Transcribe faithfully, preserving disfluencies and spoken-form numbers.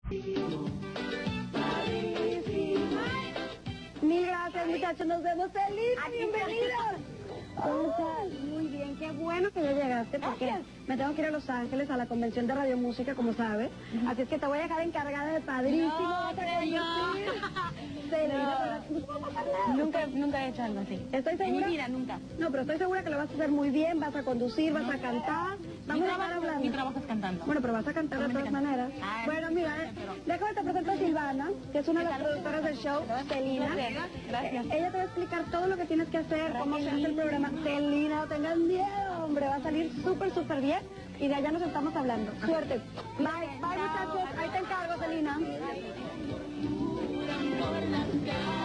Mil gracias, muchachos, nos vemos felices, bienvenidos. ¿Cómo estás? Muy bien, qué bueno que ya llegaste porque gracias. Me tengo que ir a Los Ángeles a la convención de Radio Música, como sabes. Uh-huh. Así es que te voy a dejar encargada de padrísimo. No, no. No. Nunca, nunca he hecho algo así. ¿Estoy segura? En mi vida, nunca. No, pero estoy segura que lo vas a hacer muy bien, vas a conducir, vas no. a cantar. Vamos mi a estar trabajo, hablando. Mi trabajo es cantando. Bueno, pero vas a cantar de todas cantar. maneras. Ah, bueno, mira, eh, déjame te presento a Silvana, que es una de las productoras del show, Celina. Gracias. Ella te va a explicar todo lo que tienes que hacer, gracias. Cómo se hace el programa. Celina, no tengas miedo, hombre, va a salir súper, súper bien. Y de allá nos estamos hablando. Suerte. Bye, bye muchachos. Ahí te encargo, Celina.